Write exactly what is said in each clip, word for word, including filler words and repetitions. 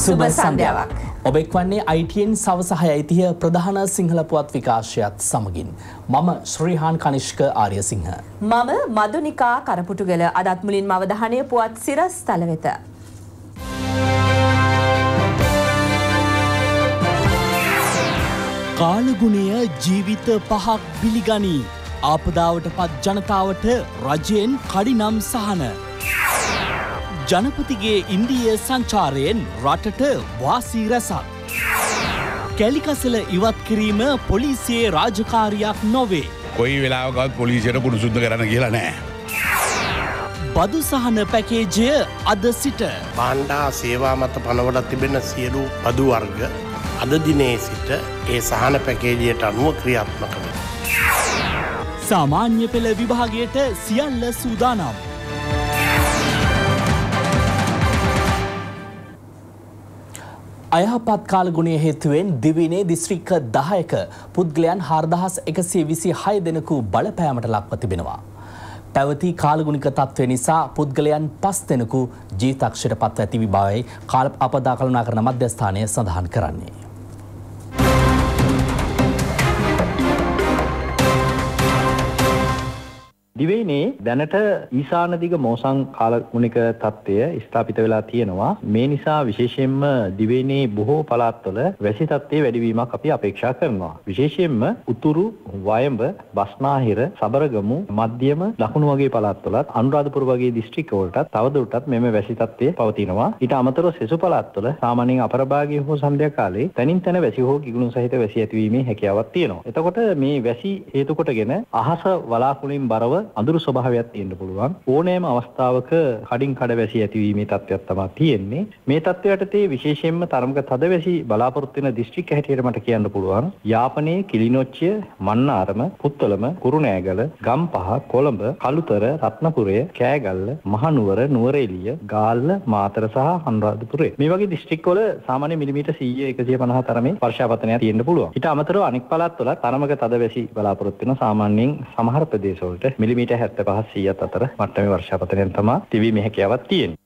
සුබ සන්ධ්‍යාවක්. ඔබ එක්වන්නේ I T N සවස හයයි තිහ ප්‍රධාන සිංහල පුවත් විකාශයත් සමගින්. මම ශ්‍රීහාන් කනිෂ්ක ආර්යසිංහ. මම මදුනිකා කරපුටුගල. අදත් මුලින්ම අවධානය පුවත් සිරස් තල වෙත. කාලගුණය ජීවිත පහක් බිලිගනී. ආපදාවට පත් ජනතාවට රජයෙන් කඩිනම් සහන. ජනපතිගේ ඉන්දීය සංචාරයෙන් රටට වාසී රැසක්. කැලිකසල ඉවත් කිරීම පොලිසියේ රාජකාරියක් නොවේ. කොයි වෙලාවකවත් පොලිසියට කුණු සුද්ධ කරන්න කියලා නෑ. බදු සහන පැකේජය අද සිට බාණ්ඩා සේවා මත පනවල තිබෙන සියලු බදු වර්ග අද දිනේ සිට ඒ සහන පැකේජයට අනුව ක්‍රියාත්මක වෙනවා. සාමාන්‍ය පෙළ විභාගයට සියල්ල සූදානම්. අයහපත් කාලගුණය හේතුවෙන් දිවයිනේ දිස්ත්‍රික්ක දහයක පුද්ගලයන් හාරදහස් එකසිය විසි හය දෙනෙකු බලපෑමට ලක්ව තිබෙනවා. පැවති කාලගුණික තත්ත්වය නිසා පුද්ගලයන් පස් දෙනෙකු ජීවිතක්ෂයට පත්ව ඇති බවයි කාල අපදා කළමනාකරණ මධ්‍යස්ථානය සඳහන් කරන්නේ. දිවයිනේ දැනට ඊශාන දිග මෝසං කාලගුණික තත්ත්වය ස්ථාපිත වෙලා තියෙනවා. මේ නිසා විශේෂයෙන්ම දිවයිනේ බොහෝ පළාත්වල වැසි තත්ත්වයේ වැඩිවීමක් අපි අපේක්ෂා කරනවා. විශේෂයෙන්ම උතුරු, වයඹ, බස්නාහිර, සබරගමු, මධ්‍යම, දකුණු වගේ පළාත්වලත් අනුරාධපුර වගේ දිස්ත්‍රික්කවලටත් තවදුරටත් මෙම වැසි තත්ත්වය පවතිනවා. ඊට අමතරව සෙසු පළාත්වල සාමාන්‍යයෙන් අපරභාගයේ හෝ සන්ධ්‍යා කාලේ තනින් තන වැසි හෝ කිගුණු සහිත වැසි ඇතිවීමේ හැකියාවක් තියෙනවා. එතකොට මේ වැසි හේතු කොටගෙන අහස වලාකුළින් බරව අඳුරු ස්වභාවයක් තියෙන්න පුළුවන්. ඕනෑම අවස්ථාවක කඩින් කඩ වැසි ඇතිවීමේ තත්ත්වයක් තමයි තියෙන්නේ. මේ තත්ත්වයටදී විශේෂයෙන්ම තරමක තද වැසි බලාපොරොත්තු වෙන දිස්ත්‍රික්ක හැටියට මට කියන්න පුළුවන්. යාපනයේ කිලිනොච්චිය, මන්නාරම, පුත්තලම, කුරුණෑගල, ගම්පහ, කොළඹ, කළුතර, රත්නපුරය, කෑගල්ල, මහනුවර, නුවරඑළිය, ගාල්ල, මාතර සහ අනුරාධපුරය. මේ වගේ දිස්ත්‍රික්කවල සාමාන්‍ය මිලිමීටර් සීය එකසිය පනහ තරමේ වර්ෂාපතනයක් තියෙන්න පුළුවන්. ඊට අමතරව අනෙක් පළාත්වල තරමක තද වැසි බලාපොරොත්තු වෙන සාමාන්‍යයෙන් සමහර ප්‍රදේශවලට මිලිමීටර් හැත්තෑ පහ සීයක් අතර මට්ටමේ වර්ෂාපතනයෙන් තමයි තිබීමේ හැකියාවක් තියෙන්නේ.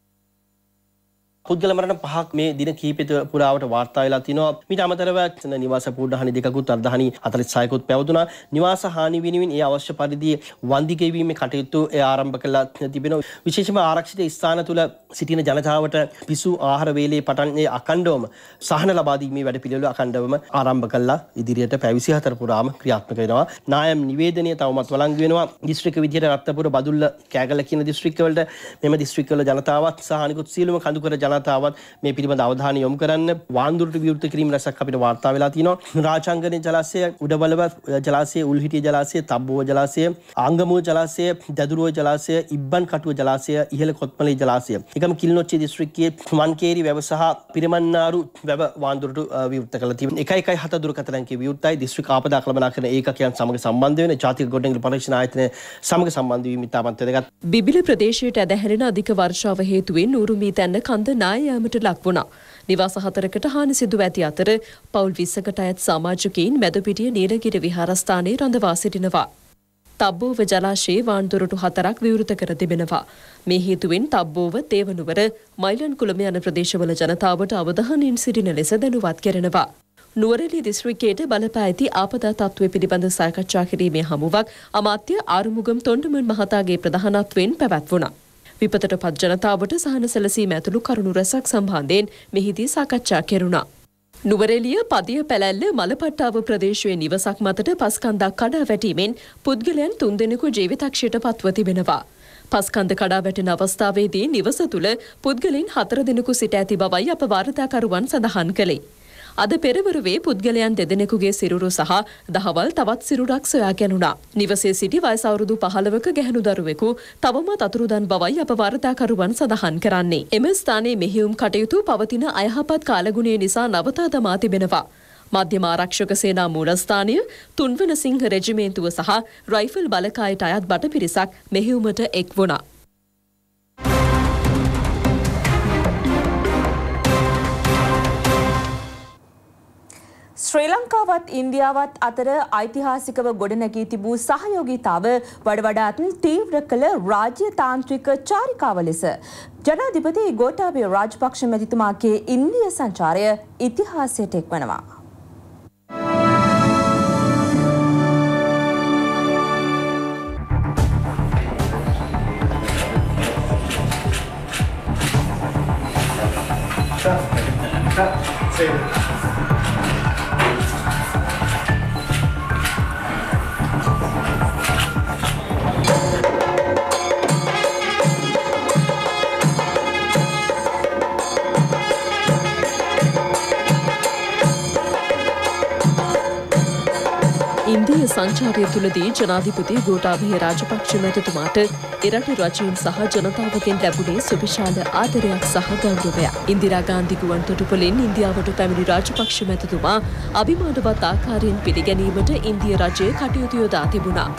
පුද්ගල මරණ පහක් මේ දින කිහිපෙ පුරාවට වාර්තා වෙලා තිනවා. මීට අමතරව නිවාස පූර්ණහානි දෙකකුත් අර්ධහානි හතළිස් හයකුත් පැවතුණා. නිවාස හානි වෙනුවෙන් ඒ අවශ්‍ය පරිදි වන්දි ගෙවීමේ කටයුතු ඒ ආරම්භ කළා තිබෙනවා. විශේෂයෙන්ම ආරක්ෂිත ස්ථාන තුල සිටින ජනතාවට පිසු ආහාර වේලේ පටන් ඒ අඛණ්ඩවම සහන ලබා දීමේ වැඩපිළිවෙල අඛණ්ඩවම ආරම්භ කළා. ඉදිරියට පැය විසිහතර පුරාම ක්‍රියාත්මක වෙනවා. නායම් නිවේදනය තවමත් වළංගු වෙනවා. දිස්ත්‍රික්ක විදියට රත්නපුර, බදුල්ල, කෑගල කියන දිස්ත්‍රික්කවලට මෙම දිස්ත්‍රික්කවල ජනතාවත් සහ අනිකුත් සියලුම කඳුකර ජනතාවත් මේ පිළිබඳ අවධානය යොමු කරන්න. වාන්දුරට විවෘත කිරීම රැසක් අපිට වාර්තා වෙලා තිනවා. රාජාංගනේ ජලාශය, උඩබලව ජලාශය, උල්හිටිය ජලාශය, තබ්බුව ජලාශය, ආංගමුව ජලාශය, දදුරුව ජලාශය, ඉබ්බන් කටුව ජලාශය, ඉහළ කොත්මලේ ජලාශය. එකම කිලිනොච්චිය දිස්ත්‍රික්කයේ මන්කේරි වැව සහ පිරමන්නාරු වැව වාන්දුරට විවෘත කළා තිබෙනවා. එකයි එකයි හත දුරකථන අංකයේ විවෘතයි. දිස්ත්‍රික් ආපදා කළමනාකරණ ඒකකයන් සමග සම්බන්ධ වෙන ජාතික ගොඩනැගිලි පරීක්ෂණ ආයතනය සමග සම්බන්ධ වීම ඉතාමත් වැදගත්. බිබිල ප්‍රදේශයට ඇදහැරෙන අධික වර්ෂාව හේතුවෙන් ඌරුමී තැන්න කන්ද නාය යාමට ලක් වුණා. නිවාස හතරකට හානි සිදුව ඇති අතර පවුල් විස්සකට අයත් සමාජිකයින් මැදපිටිය නීලගිරි විහාරස්ථානයේ රඳවා සිටිනවා. තබ්බෝව ජලාශයේ වාන්දුරටු හතරක් විවෘත කර තිබෙනවා. මේ හේතුවෙන් තබ්බෝව, තේවනුවර, මයිලන් කුළම යන ප්‍රදේශවල ජනතාවට අවධානයෙන් සිටින ලෙස දැනුවත් කෙරෙනවා. නුවරඑළිය දිස්ත්‍රික්කයට බලපා ඇති ආපදා තත්ත්වය පිළිබඳ සාකච්ඡා කිරීමේ හමුවක් අමාත්‍ය ආරුමුගම් තොණ්ඩමන් මහතාගේ ප්‍රධානත්වයෙන් පැවැත්වුණා. විපතට පත් ජනතාවට සහන සැලසීම ඇතුළු කරුණු රැසක් සම්බන්ධයෙන් මෙහිදී සාකච්ඡා කෙරුණා. නුවරඑළිය පදිය පැලැල්ල මලපට්ටාව ප්‍රදේශයේ නිවසක් මතට පස්කන්දක් කඩා වැටීමෙන් පුද්ගලයන් තුන්දෙනෙකු ජීවිතක්ෂයට පත්ව තිබෙනවා. පස්කන්ද කඩා වැටෙන අවස්ථාවේදී නිවස තුළ පුද්ගලයන් හතර දෙනෙකු සිට ඇති බවයි අප වාර්තාකරුවන් සඳහන් කළේ. අද පෙරවරුවේ පුද්ගලයන් දෙදෙනෙකුගේ සිරුරු සහ දහවල් තවත් සිරුරක් සොයා ගැනුණා. නිවසේ සිටි වයස අවුරුදු පහළවක ගැහැණු දරුවෙකු තවමත් අතුරුදන් බවයි අප වාර්තාකරුවන් සඳහන් කරන්නේ. එම ස්ථානයේ මෙහෙයුම් කටයුතු පවතින අයහපත් කාලගුණය නිසා නවතා දමා තිබෙනවා. මධ්‍යම ආරක්ෂක සේනා මූලස්ථානය, තුන්වන සිංහ රෙජිමේන්තුව සහ රයිෆල් බලකායට අයත් බට පිරිසක් මෙහෙයුමට එක් වුණා. ශ්‍රී ලංකාවත් ඉන්දියාවත් අතර ඓතිහාසිකව ගොඩනැගී තිබූ සහයෝගීතාව වඩ වඩාත් තීව්‍ර කළ රාජ්‍යතාන්ත්‍රික චාරිකාව ලෙස ජනාධිපති ගෝඨාභය රාජපක්ෂ මැතිතුමාගේ ඉන්දිය සංචාරය ඉතිහාසයට එක්වනවා. ඉන්දිය සංචාරය තුළදී ජනාධිපති ගෝඨාභය රාජපක්ෂ මැතිතුමාට එරට රජයෙන් සහ ජනතාවගෙන් ලැබුණේ සුවිශාල ආදරයක් සහ ගෞරවයක්. ඉන්දිරා ගාන්ධි ගුවන් තොටුපළින් ඉන්දියාවට පැමිණි රාජපක්ෂ මැතිතුමා අභිමානවත් ආකාරයෙන් පිළිගැනීමට ඉන්දිය රජය කටයුතු යොදා තිබුණා.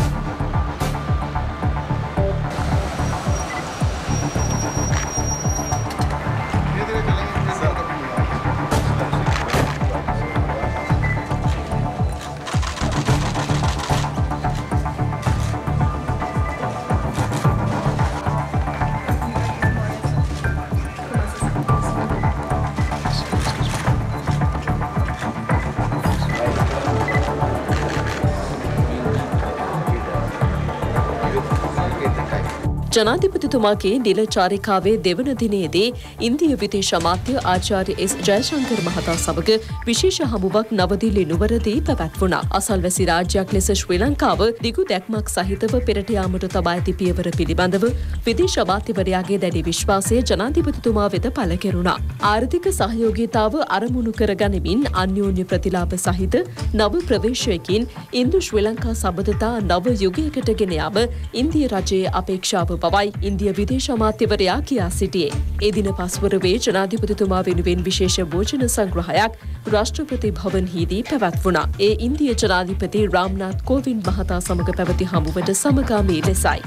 ජනාධිපතිතුමාගේ නිල චාරිකාවේ දෙවන දිනයේදී ඉන්දිය විදේශ අමාත්‍ය ආචාර්ය එස් ජයශංකර් මහතා සමග විශේෂ හමුවක් නවදිල්ලි නුවරදී පැවැත්වුණා. අසල්වැසි රාජ්‍යයක් ලෙස ශ්‍රී ලංකාව දිගු දැක්මක් සහිතව පෙරට යාමට තබා ඇති පියවර පිළිබඳව විදේශ අමාත්‍යවරයාගේ දැඩි විශ්වාසය ජනාධිපතිතුමා වෙත පළ කෙරුණා. ආර්ථික සහයෝගීතාව අරමුණු කරගනිමින් අන්‍යෝන්‍ය ප්‍රතිලාභ සහිත නව ප්‍රවේශයකින් ඉන්දු ශ්‍රී ලංකා සබඳතා නව යුගයකට ගෙන යාම ඉන්දිය රජයේ අපේක්ෂාව බවයි ඉන්දිය විදේශ අමාත්‍යවරයා කියා සිටියේ. ඒ දින පස්වරුවේ ජනාධිපතිතුමා වෙනුවෙන් විශේෂ භෝජන සංග්‍රහයක් රාෂ්ට්‍රපති භවන්හිදී පැවැත්වුණා. ඒ ඉන්දිය ජනාධිපති රාම්නාත් කෝවින්ද් මහතා සමග පැවති හමුවට සමගාමී ලෙසයි.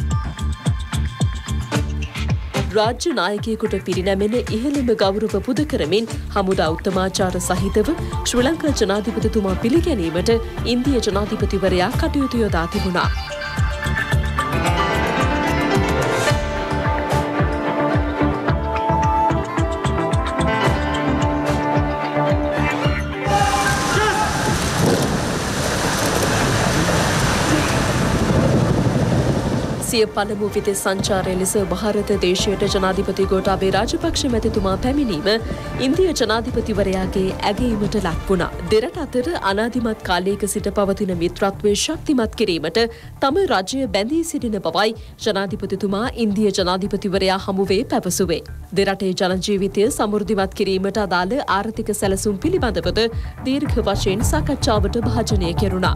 රාජ්‍ය නායකයෙකුට පිරිනැමෙන ඉහළම ගෞරව පුද කරමින් හමුදා උත්තමාචාර සහිතව ශ්‍රී ලංකා ජනාධිපතිතුමා පිළිගැනීමට ඉන්දිය ජනාධිපතිවරයා කටයුතු යොදා තිබුණා. සිය පළමු විදේශ සංචාරය ලෙස ಭಾರತ දේශයට ජනාධිපති ගෝඨාභය රාජපක්ෂ මැතිතුමා පැමිණීම ඉන්දිය ජනාධිපතිවරයාගේ ඇගයීමට ලක් වුණා. දෙරට අතර අනාදිමත් කාලයක සිට පවතින මිත්‍රත්වය ශක්තිමත් කිරීමට තම රජය බැඳී සිටින බවයි ජනාධිපතිතුමා ඉන්දිය ජනාධිපතිවරයා හමුවේ පැවසුවේ. දෙරටේ ජනජීවිතය සමෘද්ධිමත් කිරීමට අදාළ ආර්ථික සැලසුම් පිළිබඳවද දීර්ඝ වශයෙන් සාකච්ඡාවට භාජනය කෙරුණා.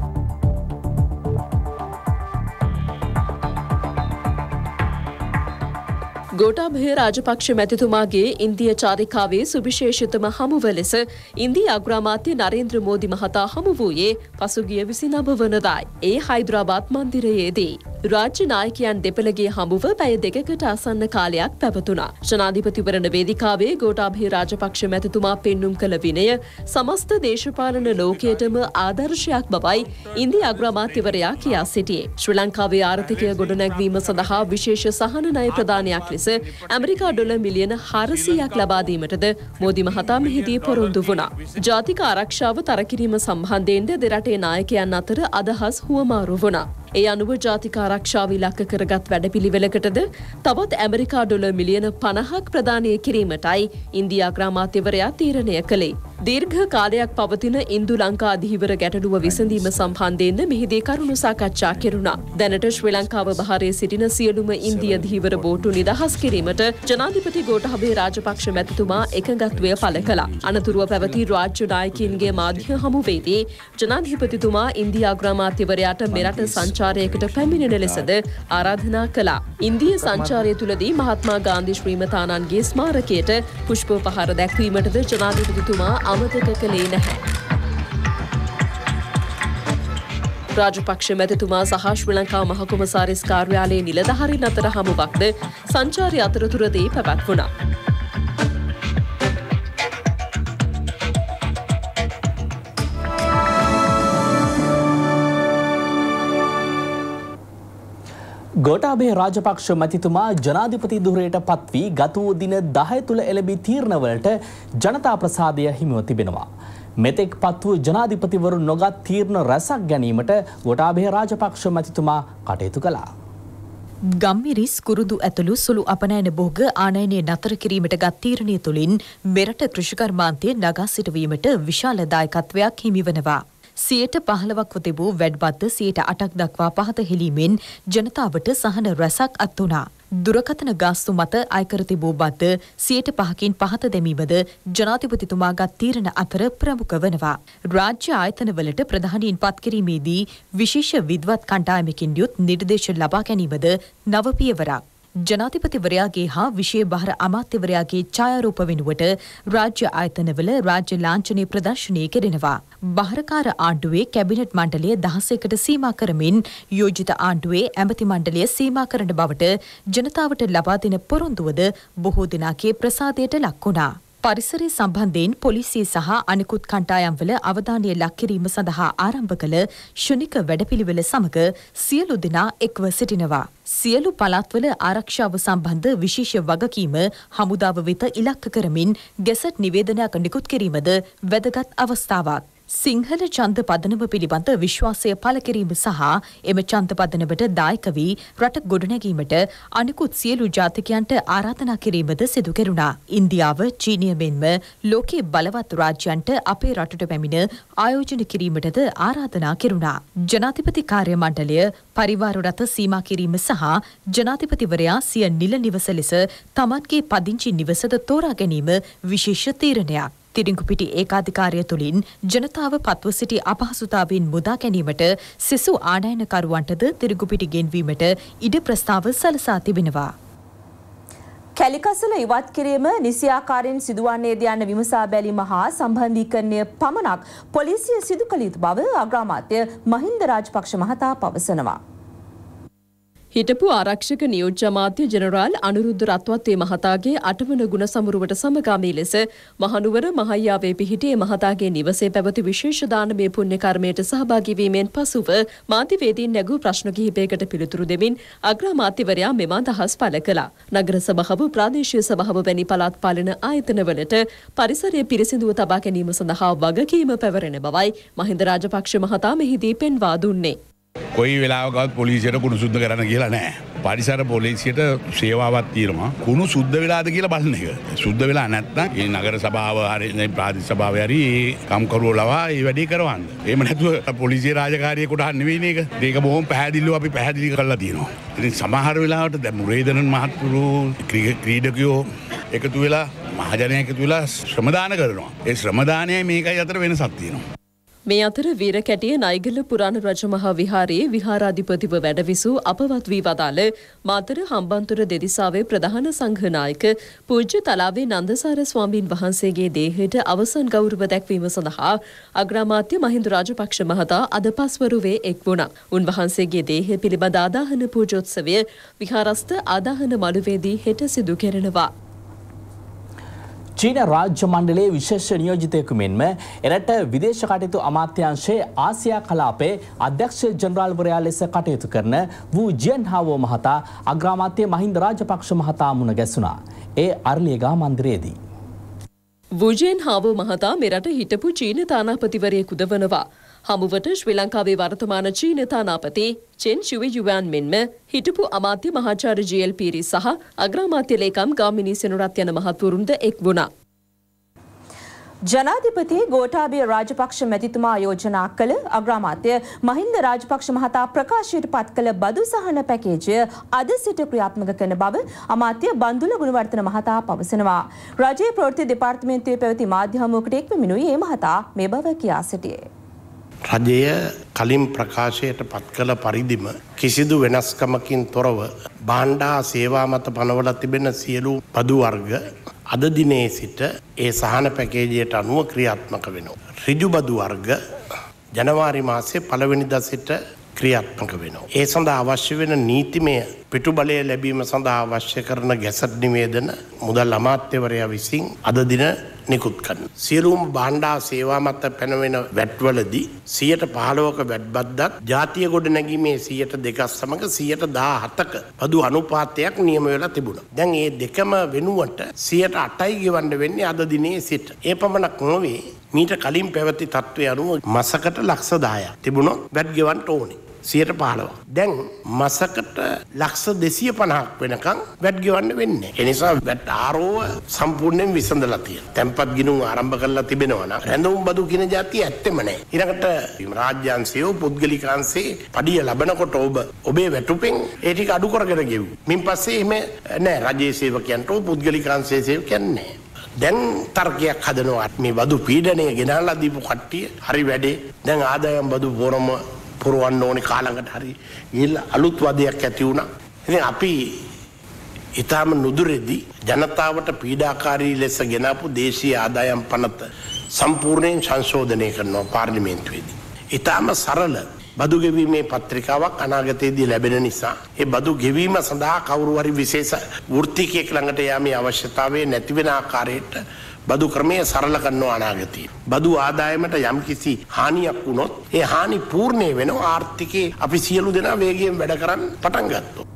ගෝඨාභය රාජපක්ෂ මැතිතුමාගේ ඉන්දිය චාරිකාවේ සුවිශේෂිතම හමුව ලෙස ඉන්දිය අග්‍රාමාත්‍ය නරේන්ද්‍ර මෝදි මහතා හමු වූයේ පසුගිය විසිනව වනදායි. ඒ හයිදරාබාද් මන්දිරයේදී. රාජ්‍ය නායකයන් දෙපළගේ හමුව පැය දෙකකට ආසන්න කාලයක් පැවතුණා. ජනාධිපතිවරණ වේදිකාවේ ගෝඨාභය රාජපක්ෂ මැතිතුමා පෙන්눔 කළ විනය සමස්ත දේශපාලන ලෝකයටම ආදර්ශයක් බවයි ඉන්දිය අග්‍රාමාත්‍යවරයා කියා සිටියේ. ශ්‍රී ලංකාවේ ආර්ථිකය ගොඩනැගීම සඳහා විශේෂ සහන ණය ප්‍රදානයක් ලෙස ඇමරිකා ඩොලර් මිලියන හාරසියයක් ලබා දීමටද මෝදි මහතා මෙහිදී පොරොන්දු වුණා. ජාතික ආරක්ෂාව තර කිරීම සම්බන්ධයෙන්ද දෙරටේ නායකයන් අතර අදහස් හුවමාරු වුණා. ඒ අනුව ජාතික ආරක්ෂාව ඉලක්ක කරගත් වැඩපිළිවෙලකටද තවත් ඇමරිකා ඩොලර් මිලියන පනහක් ප්‍රදානය කිරීමටයි ඉන්දිය අග්‍රාමාත්‍යවරයා තීරණය කළේ. දීර්ඝ කාලයක් පවතින ඉන්දු ලංකා අධිවර ගැටලුව විසඳීම සම්බන්ධයෙන්ද මෙහිදී කරුණු සාකච්ඡා කෙරුණා. දැනට ශ්‍රී ලංකාව බහරේ සිටින සියලුම ඉන්දිය අධිවර බෝට්ටු නිදහස් කිරීමට ජනාධිපති ගෝඨාභය රාජපක්ෂ මැතිතුමා එකඟත්වය පළ කළා. අනතුරුව පැවති රාජ්‍ය නායකයින්ගේ මාධ්‍ය හමුවේදී ජනාධිපතිතුමා ඉන්දිය අග්‍රාමාත්‍යවරයාට මෙරට සංචාරයකට පැමිණෙන ලෙසද ආරාධනා කළා. ඉන්දිය සංචාරය තුලදී මහත්මා ගාන්ධි ශ්‍රීමතානන්ගේ ස්මාරකයට පුෂ්ප පහර දැක්වීමටද ජනාධිපතිතුමා අමතක කළේ නැහැ. රාජපක්ෂ මැතිතුමා සහ ශ්‍රී ලංකා මහ කොමසාරිස් කාර්යාලයේ නිලධාරීන් අතර හමුවක්ද සංචාරය අතරතුරදී පැවැත්වුණා. ගෝඨාභය රාජපක්ෂ මැතිතුමා ජනාධිපති ධුරයට පත් වී ගත වූ දින දහය තුළ එළඹි තීරණවලට ජනතා ප්‍රසාදය හිමිව තිබෙනවා. මෙතෙක් පත් වූ ජනාධිපතිවරු නොගත් තීරණ රැසක් ගැනීමට ගෝඨාභය රාජපක්ෂ මැතිතුමා කටයුතු කළා. ගම්මිරිස් කුරුදු ඇතුළු සුළු අපනයන භෝග ආනයනය නතර කිරීමට ගත් තීරණය තුළින් මෙරට කෘෂිකර්මාන්තය නගා සිටවීමට විශාල දායකත්වයක් හිමිවනවා. සියයට පහළොවක්ව තිබූ වැඩබද්ද සියයට අටක් දක්වා පහත හෙළීමෙන් ජනතාවට සහන රැසක් අත් වුණා. දුරකථන ගාස්තු මත අයකර තිබූ බද්ද සියයට පහකින් පහත දැමීමද ජනාධිපතිතුමා ගත් තීරණ අතර ප්‍රමුඛ වනවා. රාජ්‍ය ආයතනවලට ප්‍රධානීන් පත් කිරීමේදී විශේෂ විද්වත් කණ්ඩායමකින් යුත් නිර්දේශ ලබා ගැනීමද නව පියවරක්. ජනාධිපතිවරයාගේ හා විෂය බහර අමාත්‍යවරයාගේ ඡායාරූප වෙනුවට රාජ්‍ය ආයතනවල රාජ්‍ය ලාංඡනය ප්‍රදර්ශනය කෙරෙනවා. බහරකාර ආණ්ඩුවේ කැබිනට් මණ්ඩලය දහසකට සීමා කරමින් යෝජිත ආණ්ඩුවේ ඇමති මණ්ඩලය සීමා කරන බවට ජනතාවට ලබා දෙන පොරොන්දුවද බොහෝ දෙනාගේ ප්‍රසාදයට ලක් වුණා. පරිසරය සම්බන්ධයෙන් පොලිසිය සහ අනෙකුත් කණ්ඩායම්වල අවධානය ලක් කිරීම සඳහා ආරම්භ කළ ශුනික වැඩපිළිවෙල සමග සියලු දෙනා එක්ව සිටිනවා. සියලු පළාත්වල ආරක්ෂාව සම්බන්ධ විශේෂ වගකීම හමුදාව වෙත ඉලක්ක කරමින් ගැසට් නිවේදනයක් නිකුත් කිරීමද වැදගත් අවස්ථාවක්. සිංහල ඡන්ද පදනම පිළිබඳ විශ්වාසය පළ කිරීම සහ එම ඡන්ද පදනමට දායක වී රට ගොඩනැගීමට අනිකුත් සියලු ජාතිකයන්ට ආරාධනා කිරීමද සිදු කෙරුණා. ඉන්දියාව, චීනය මෙන්ම ලෝකයේ බලවත් රාජ්‍යයන්ට අපේ රටට පැමිණ ආයෝජන කිරීමටද ආරාධනා කෙරුණා. ජනාධිපති කාර්ය මණ්ඩලය පරිවාර රට සීමා කිරීම සහ ජනාධිපතිවරයා සිය නිල නිවස ලෙස තමන්ගේ පදිංචි නිවසද තෝරා ගැනීම විශේෂ තීරණයක්. තිරිඟුපිටි ඒකාධිකාරය තුළින් ජනතාව පත්ව සිටි අපහසුතාවෙන් මුදා ගැනීමට සෙසු ආනයනකරුවන්ටද තිරිඟුපිටි ගෙන්වීමට ඉඩ ප්‍රස්තාව සලසා තිබෙනවා. කැලිකසල ඉවත් කිරීම නිසියාකාරයෙන් සිදුවන්නේද යන්න විමසා බැලීම හා සම්බන්ධීකරණය පමණක් පොලිසිය සිදු කළ යුතු බව අග්‍රාමාත්‍ය මහින්ද රාජපක්ෂ මහතා පවසනවා. හිටපු ආරක්ෂක නියෝජ්‍ය අමාත්‍ය ජෙනරාල් අනුරුද්ධ රත්වත්තේ මහතාගේ අටවන ගුණ සමරුවට සමගාමී ලෙස මහනුවර මහයාවේ පිහිටි මහතාගේ නිවසේ පැවති විශේෂ දානමය පුණ්‍ය කර්මයට සහභාගී වීමෙන් පසුව මාධ්‍යවේදීන් නැගූ ප්‍රශ්න කිහිපයකට පිළිතුරු දෙමින් අග්‍රාමාත්‍යවරයා මෙම අදහස් පළ කළා. නගර සභාව, ප්‍රාදේශීය සභාව වැනි පළාත් පාලන ආයතනවලට පරිසරය පිරිසිදුව තබා ගැනීම සඳහා වගකීම පැවරෙන බවයි මහින්ද රාජපක්ෂ මහතා මෙහිදී පෙන්වා දුන්නේ. කොයි වෙලාවකවත් පොලිසියට කුණු සුද්ධ කරන්න කියලා නෑ. පරිසර පොලිසියට සේවාවක් තියෙනවා. කුණු සුද්ධ වෙලාද කියලා බලන එක. සුද්ධ වෙලා නැත්නම් ඒ නගර සභාව හරි ප්‍රාදේශීය සභාව හරි කම්කරුවෝ ලවා ඒ වැඩේ කරවන්න. එහෙම නැතුව පොලිසිය රාජකාරිය කොට නෙවෙයි මේක. ඒක බොහොම පැහැදිලිව අපි පැහැදිලි කරලා තියෙනවා. ඉතින් සමහර වෙලාවට දැන් මුරේදනන් මහත්තුරු ක්‍රීඩකයෝ එකතු වෙලා මහජනයා එකතු වෙලා ශ්‍රමදාන කරනවා. ඒ ශ්‍රමදානයයි මේකයි අතර වෙනසක් තියෙනවා. මේ අතර වීර කැටිය නයිගල පුරාණ රජමහා විහාරයේ විහාරාධිපතිව වැඩවිසූ අපවත් වී වදාළ මාතර හම්බන්තොට දෙදිසාවේ ප්‍රධාන සංඝනායක පූජ්‍ය තලාවේ නන්දසාර ස්වාමීන් වහන්සේගේ දේහයට අවසන් ගෞරව දැක්වීම සඳහා අග්‍රාමාත්‍ය මහින්ද රාජපක්ෂ මහතා අද පස්වරුවේ එක් වුණා. උන්වහන්සේගේ දේහය පිළිබඳ ආදාහන පූජෝත්සවය විහාරස්ථ ආදාහන මළුවේදී හෙට සිදු කෙරෙනවා. චීන රාජ්‍ය මණ්ඩලයේ විශේෂ නියෝජිතයෙකු මෙන්ම එරට විදේශ කටයුතු අමාත්‍යාංශයේ ආසියා කලාපයේ අධ්‍යක්ෂ ජනරාල්වරයා ලෙස කටයුතු කරන වූ ජියන්හාවෝ මහතා අග්‍රාමාත්‍ය මහින්ද රාජපක්ෂ මහතා මුණ ගැසුණා. ඒ අර්ලියගා මන්දිරයේදී. වූජෙන් හාවෝ මහතා මෙරට හිටපු චීන තානාපතිවරයෙකුද වනවා. හමුවට ශ්‍රී ලංකාවේ වර්තමාන චීන තානාපති චෙන් ශුවි යුවන් මෙන්ම හිටපු අමාත්‍ය මහාචාර්ය ජී.එල්. පීරි සහ අග්‍රාමාත්‍ය ලේකම් ගාමිණී සෙනරත් යන මහත්වරුන්ද එක් වුණා. ජනාධිපති ගෝඨාභය රාජපක්ෂ මැතිතුමා යෝජනා කළ අග්‍රාමාත්‍ය මහින්ද රාජපක්ෂ මහතා ප්‍රකාශයට පත් කළ බදු සහන පැකේජය අද සිට ක්‍රියාත්මක කරන බව අමාත්‍ය බන්දුල ගුණවර්ධන මහතා පවසනවා. රජයේ ප්‍රවෘත්ති දෙපාර්තමේන්තුවේ පැවති මාධ්‍ය හමුවකට එක්වෙමිනුයි මේ මහතා මේ බව කියා සිටියේ. රජය කලින් ප්‍රකාශයට පත් කළ පරිදිම කිසිදු වෙනස්කමකින් තොරව භාණ්ඩා සේවා මත පනවලා තිබෙන සියලු බදු වර්ග අද දිනේ සිට ඒ සහන පැකේජයට අනුව ක්‍රියාත්මක වෙනවා. ඍජු බදු වර්ග ජනවාරි මාසයේ පළවෙනිදා සිට ක්‍රියාත්මක වෙනවා. ඒ සඳහා අවශ්‍ය වෙන නීතිමය පිටුබලය ලැබීම සඳහා අවශ්‍ය කරන ගැසට් නිවේදන මුදල් අමාත්‍යවරයා විසින් අද දින නිකුත් කරනවා. සියලුම භාණ්ඩා සේවා මත පැනවෙන වැට්වලදී සියයට පහළොවක වැට් බද්දත් ජාතිය ගොඩනැගීමේ සියයට දෙකක් සමග සියයට දාහතක බදු අනුපාතයක් නියම වෙලා තිබුණා. දැන් මේ දෙකම වෙනුවට සියයට අටයි ගෙවන්න වෙන්නේ අද දිනේ සිට. ඒ පමණක් නොවේ මීට කලින් පැවති තත්ත්වය අනුව මසකට ලක්ෂ දහයක් තිබුණොත් වැට් ගෙවන්න ඕනේ. සියයට පහළොව. දැන් මසකට ලක්ෂ දෙසිය පනහක් වෙනකම් වැට් ගෙවන්න වෙන්නේ. ඒ නිසා වැට් ආරෝව සම්පූර්ණයෙන් විසඳලා තියෙනවා. tempat ගිණුම් ආරම්භ කරලා තිබෙනවා නම් රැඳවුම් බදු කියන જાතිය ඇත්තෙම නැහැ. ඊළඟට රාජ්‍යාංශය පුද්ගලිකාංශේ පඩිය ලබනකොට ඔබ ඔබේ වැටුපෙන් ඒ ටික අඩු කරගෙන ගෙවු. මින් පස්සේ එහෙම නෑ රජයේ සේවකයන්ට පුද්ගලිකාංශයේ සේවකයන් නෑ. දැන් තර්කයක් හදනවා මේ බදු පීඩනය ගෙනල්ලා දීපු කට්ටිය හරි වැඩේ. දැන් ආදායම් බදු පොරම පුරවන්න ඕනේ කාලඟට හරි ගිහිල්ලා අලුත් වදයක් ඇති වුණා. ඉතින් අපි ඊටම නුදුරෙදි ජනතාවට පීඩාකාරී ලෙස ගෙනාපු දේශීය ආදායම් පනත සම්පූර්ණයෙන් සංශෝධනය කරනවා පාර්ලිමේන්තුවේදී. ඊටම සරල බදු ගෙවීමේ පත්‍රිකාවක් අනාගතයේදී ලැබෙන නිසා ඒ බදු ගෙවීම සඳහා කවුරු හරි විශේෂ වෘත්තිකයෙක් ළඟට යාමේ අවශ්‍යතාවය නැති වෙන ආකාරයට බදු ක්‍රමය සරල කරනවා අනාගතයේ. බදු ආදායමට යම් කිසි හානියක් වුණොත් ඒ හානි පූර්ණේ වෙනවා ආර්ථිකයේ අපි සියලු දෙනා වේගයෙන් වැඩ කරන්න පටන් ගත්තොත්.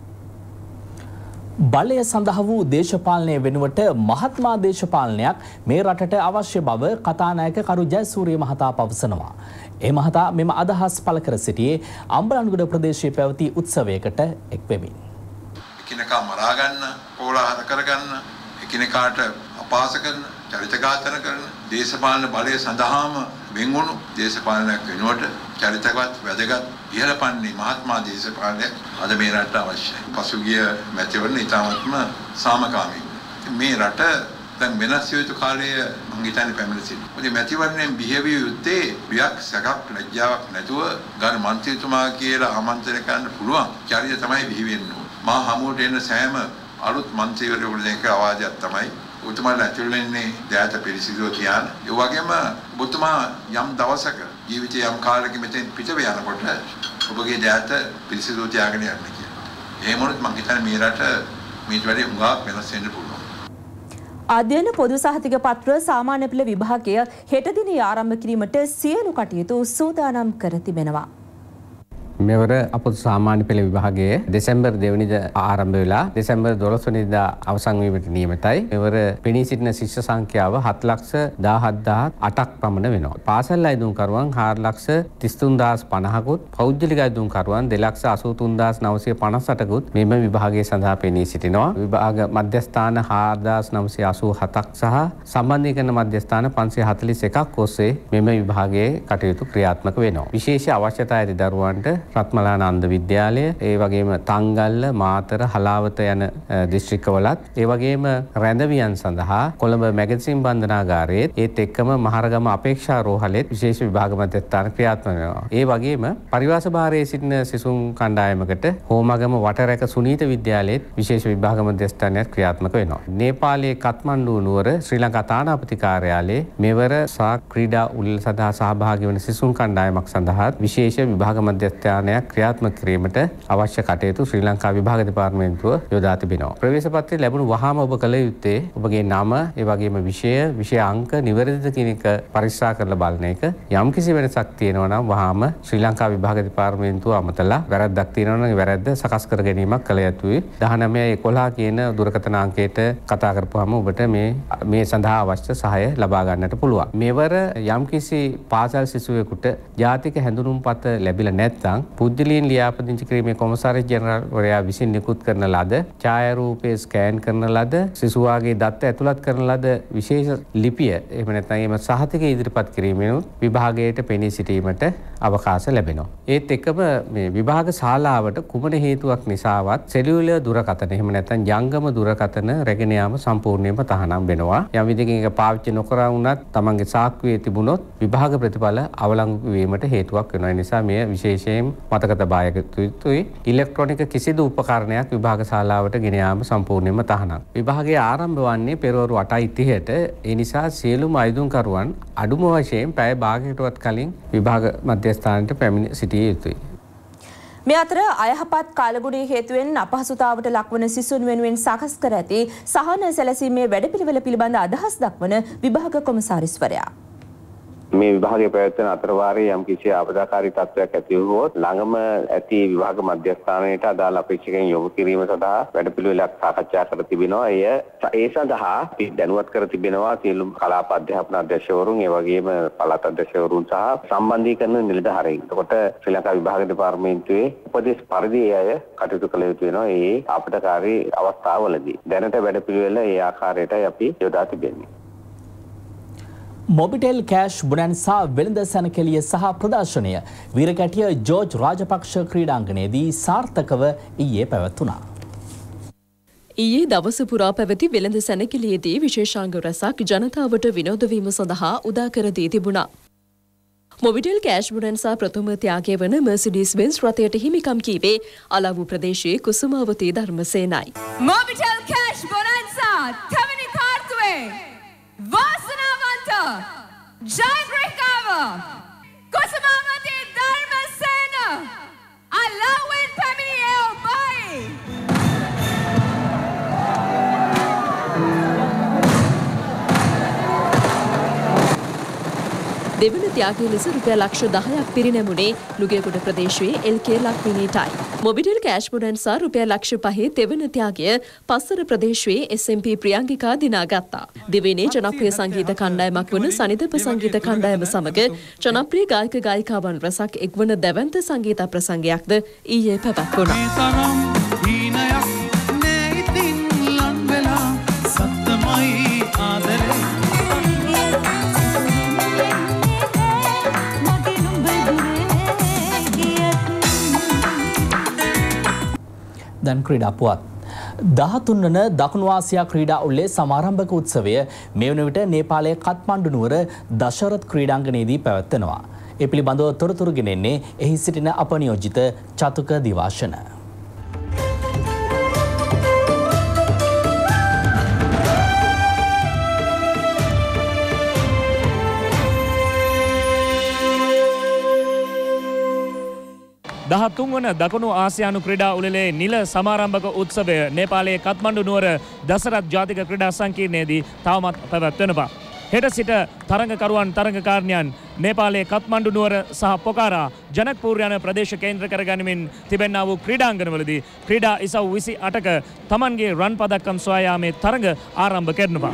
බලය සඳහා වූ දේශපාලනය වෙනුවට මහත්මා දේශපාලනයක් මේ රටට අවශ්‍ය බව කතානායක කරු ජයසූරිය මහතා පවසනවා. ඒ මහතා මෙම අදහස් පළ කර සිටියේ අම්බලන්ගොඩ ප්‍රදේශයේ පැවති උත්සවයකට එක් වෙමින්. එකිනෙකා මරා ගන්න, කෝලාහල කරගන්න, එකිනෙකාට අපහාස කරන, චරිත ඝාතන කරන දේශපාලන බලය සඳහාම වෙන්වුණු දේශපාලනයක් වෙනුවට චරිතවත් වැදගත් ඉහළපන්නේ මහත්මා දේශපාලනයක් අද මේ රටට අවශ්‍යයි. පසුගිය මැතිවරණ ඉතාමත්ම සාමකාමී. මේ රට දැන් වෙනස් යුතු කාලය මං හිතන්නේ පැමිණ සිටිනවා. මොකද මැතිවරණයෙන් බිහිවිය යුත්තේ වියක් සැකක් ලැජ්ජාවක් නැතුව ගරු මන්ත්‍රීතුමා කියලා ආමන්ත්‍රණය කරන්න පුළුවන් චරිතය තමයි බිහි වෙන්න ඕනේ. මා හමුවට එන සෑම අලුත් මන්ත්‍රීවරයෙකුට දෙක ආවාදයක් තමයි ඔබතුමාලා ඇතුළු වෙන්නේ දැයට පිළිසිදුව තියාන. ඒ වගේම ඔබතුමා යම් දවසක ජීවිතේ යම් කාලයක මෙතෙන් පිටව යනකොට ඔබගේ දැයට පිළිසිදුව තියාගෙන යන්න කියලා. එහෙම වුණොත් මං හිතන්නේ මේ රට මේට වැඩි හුඟක් වෙනස් වෙන්න පුළුවන්. අධ්‍යයන පොදු සහතික පත්‍ර සාමාන්‍ය පෙළ විභාගය හෙට දිනේ ආරම්භ කිරීමට සියලු කටයුතු සූදානම් කර තිබෙනවා. මෙවර අපොදු සාමාන්‍ය පෙළ විභාගයේ දෙසැම්බර් දෙවනිදා ආරම්භ වෙලා දෙසැම්බර් දොළොස් වෙනිදා අවසන් වීමට නියමිතයි. මෙවර පෙනී සිටින ශිෂ්‍ය සංඛ්‍යාව හත් ලක්ෂ දාහත් දහස් අටක් පමණ වෙනවා. පාසල් අයදුම්කරුවන් හාර ලක්ෂ තිස් තුන් දහස් පනහකුත්, පෞද්ගලික අයදුම්කරුවන් දෙලක්ෂ අසූ තුන් දහස් නවසිය පනස් අටකුත් මෙම විභාගයේ සඳහා පෙනී සිටිනවා. විභාග මධ්‍යස්ථාන හාර දහස් නවසිය අසූ හතක් සහ සම්බන්ධීකරණ මධ්‍යස්ථාන පන්සිය හතළිස් එකක් ඔස්සේ මෙම විභාගයේ කටයුතු ක්‍රියාත්මක වෙනවා. විශේෂ අවශ්‍යතා ඇති දරුවන්ට රත්මලානන්ද විද්‍යාලය, ඒ වගේම තංගල්ල, මාතර, හලාවත යන දිස්ත්‍රික්කවලත්, ඒ වගේම රැඳවියන් සඳහා කොළඹ මැගසින් බන්ධනාගාරයේ ඒත් එක්කම මහරගම අපේක්ෂා රෝහලෙත් විශේෂ විභාග මධ්‍යස්ථාන ක්‍රියාත්මක වෙනවා. ඒ වගේම පරිවාස භාරයේ සිටින සිසුන් කණ්ඩායමකට හෝමගම වටරැක සුනීත විද්‍යාලයේත් විශේෂ විභාග මධ්‍යස්ථානයක් ක්‍රියාත්මක වෙනවා. නේපාලයේ කත්මණ්ඩු නුවර ශ්‍රී ලංකා තානාපති කාර්යාලයේ මෙවර සා ක්‍රීඩා උළෙල සඳහා සහභාගී වන සිසුන් කණ්ඩායමක් සඳහා විශේෂ විභාග මධ්‍යස්ථාන ක්‍රියාත්මක කිරීමට අවශ්‍ය කටයුතු ශ්‍රී ලංකා විභාග දෙපාර්තමේන්තුව යොදා තිබෙනවා. ප්‍රවේශ පත්‍රය ලැබුණු වහාම ඔබ කළ යුත්තේ ඔබගේ නම, ඒ වගේම විෂය, විෂය අංක නිවැරදිද කියන එක පරීක්ෂා කරලා බලන එක. යම්කිසි වෙනසක් තියෙනවා නම් වහාම ශ්‍රී ලංකා විභාග දෙපාර්තමේන්තුව අමතලා වැරද්දක් තියෙනවා නම් ඒ වැරද්ද සකස් කර ගැනීමක් කළ යුතුයි. දහනවය එකොළහ කියන දුරකථන අංකයට කතා කරපුවාම ඔබට මේ මේ සඳහා අවශ්‍ය සහාය ලබා ගන්නට පුළුවන්. මෙවර යම්කිසි පාසල් සිසුවෙකුට ජාතික හැඳුනුම්පත ලැබිලා නැත්නම් පුද්ගලයන් ලියාපදිංචි කිරීමේ කොමසාරිස් ජෙනරල්වරයා විසින් නිකුත් කරන ලද ඡායාරූපයේ ස්කෑන් කරන ලද සිසුවාගේ දත්ත ඇතුළත් කරන ලද විශේෂ ලිපිය එහෙම නැත්නම් එම සහතික ඉදිරිපත් කිරීමෙනුත් විභාගයට පෙනී සිටීමට අවකාශ ලැබෙනවා. ඒත් එක්කම මේ විභාග ශාලාවට කුමන හේතුවක් නිසාවත් සෙලියුලර් දුරකථන එහෙම නැත්නම් ජංගම දුරකථන රැගෙන යාම සම්පූර්ණයෙන්ම තහනම් වෙනවා. යම් විදිහකින් ඒක පාවිච්චි නොකර වුණත් තමන්ගේ සාක්කුවේ තිබුණොත් විභාග ප්‍රතිඵල අවලංගු වීමට හේතුවක් වෙනවා. ඒ නිසා මෙය විශේෂයෙන් මතක තබා යුතුයි. ඉලෙක්ට්‍රොනික කිසිදු උපකරණයක් විභාග ශාලාවට ගෙන යාම සම්පූර්ණයෙන්ම තහනම්. විභාගය ආරම්භ වන්නේ පෙරවරු අටයි තිහට. ඒ නිසා සියලුම අයදුම්කරුවන් අඩුම වශයෙන් පැය භාගයකටවත් කලින් විභාග මධ්‍යස්ථානයට පැමිණ සිටිය යුතුයි. මේ අතර අයහපත් කාලගුණයේ හේතුවෙන් අපහසුතාවට ලක්වන සිසුන් වෙනුවෙන් සකස් කර ඇති සහන සැලසීමේ වැඩපිළිවෙල පිළිබඳ අදහස් දක්වන විභාග කොමසාරිස්වරයා. මේ විභාගයේ පැවැත්වෙන අතර වාරයේ යම් කිසි අපදාකාරී තත්ත්වයක් ඇති වුවොත් ළඟම ඇති විභාග මධ්‍යස්ථානයට අදාළ අපේක්ෂකයන් යොමු කිරීම සඳහා වැඩපිළිවෙලක් සාකච්ඡා කර තිබෙනවා. එය ඒ සඳහා අපි දැනුවත් කර තිබෙනවා සියලුම කලාප අධ්‍යාපන අධ්‍යක්ෂකවරුන් ඒ වගේම පළාත් අධ්‍යක්ෂකවරුන් සහ සම්බන්ධීකරණ නිලධාරීන්. එතකොට ශ්‍රී ලංකා විභාග දෙපාර්තමේන්තුවේ උපදේශ පරිදි අය කටයුතු කළ යුතු වෙනවා ඒ අපදාකාරී අවස්ථාවවලදී. දැනට වැඩපිළිවෙල ඒ ආකාරයටයි අපි යොදා තිබෙන්නේ. මොබිටෙල් කෑෂ් බුනන්සා වෙළඳ සැනකෙළිය සහ ප්‍රදර්ශනය වීරකැටිය ජෝර්ජ් රාජපක්ෂ ක්‍රීඩාංගණයේදී සාර්ථකව ඊයේ පැවැත්වුණා. ඊයේ දවස පුරා පැවති වෙළඳ සැනකෙළියේදී විශේෂාංග රැසක් ජනතාවට විනෝද වීම සඳහා උදා කර දී තිබුණා. මොබිටෙල් කෑෂ් බුනන්සා ප්‍රථම ත්‍යාගය වන මර්සිඩීස් බෙන්ස් රථයට හිමිකම් කීවේ අලව්ව ප්‍රදේශයේ කුසුමාවතී ධර්මසේනයි. මොබිටෙල් කෑෂ් බුනන්සා තෙවැනි කාර්තුවේ වාසනාවන්ත ජයග්‍රහීතාව කුසුමාවතී ධර්මසේන අලව්වෙන් පැමිණියේ ඔබයි. දෙවන ත්‍යාගය ලෙස රුපියල් ලක්ෂ දහයක් පිරිනැමුණේ නුගේගොඩ ප්‍රදේශයේ එල්.කේ. ලක්මිනීටයි. මොබිටෙල් කෑෂ් බුනන්සා රුපියල් ලක්ෂ පහේ දෙවන ත්‍යාගය පස්සර ප්‍රදේශයේ එස්.එම්.පී. ප්‍රියංගිකා දිනාගත්තා. දිවයිනේ ජනප්‍රිය සංගීත කණ්ඩායමක් වන සනිදප සංගීත කණ්ඩායම සමග ජනප්‍රිය ගායක ගායිකාවන් රැසක් එක්වන දැවැන්ත සංගීත ප්‍රසංගයක්ද ඊයේ පැවැත්වුණා. දැන් ක්‍රීඩා පුවත්. දහතුන් වන දකුණු ආසියා ක්‍රීඩා උළෙලේ සමාරම්භක උත්සවය මේ වන විට නේපාලයේ කත්මණ්ඩු නුවර දශරථ ක්‍රීඩාංගණයේදී පැවැත්වෙනවා. ඒ පිළිබඳව තොරතුරු ගෙනෙන්නේ එහි සිටින අප නියෝජිත චතුක දිවාශන. දහතුන් වන දකුණු ආසියානු ක්‍රීඩා උළෙලේ නිල සමාරම්භක උත්සවය නේපාලයේ කත්මණ්ඩු නුවර දසරත් ජාතික ක්‍රීඩා සංකීර්ණයේදී තවමත් පැවැත්වෙනවා. හෙට සිට තරඟකරුවන් තරඟකාරණයන් නේපාලයේ කත්මණ්ඩු නුවර සහ පොකාරා ජනක්පූර් යන ප්‍රදේශ කේන්ද්‍ර කරගනිමින් තිබෙනා වූ ක්‍රීඩාංගණවලදී ක්‍රීඩා ඉසව් විසි අටක තමන්ගේ රන් පදක්කම් සොයා යාමේ තරඟ ආරම්භ කරනවා.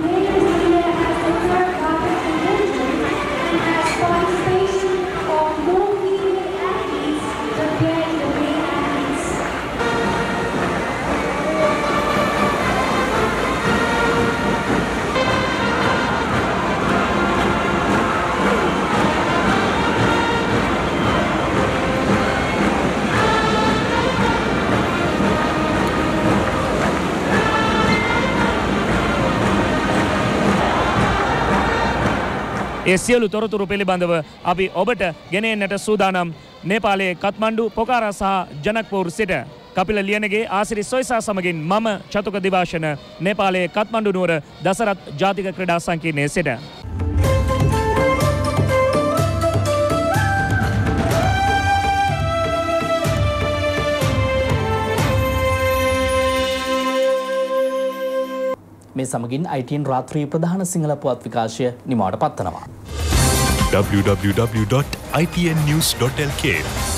ඒ සියලු තොරතුරු පිළිබඳව අපි ඔබට ගෙනෙන්නට සූදානම් නේපාලයේ කත්මණ්ඩු පොකාරා සහ ජනක්පූර් සිට කපිල ලියනගේ ආසිරි සොයිසා සමගින් මම චතුක දිවාශන නේපාලයේ කත්මණ්ඩු නුවර දසරත් ජාතික ක්‍රීඩා සංකීර්ණයේ සිට. මේ සමගින් I T N රාත්‍රී ප්‍රධාන සිංහල පුවත් විකාශය නිමාවට පත්වනවා. w w w dot i t n news dot l k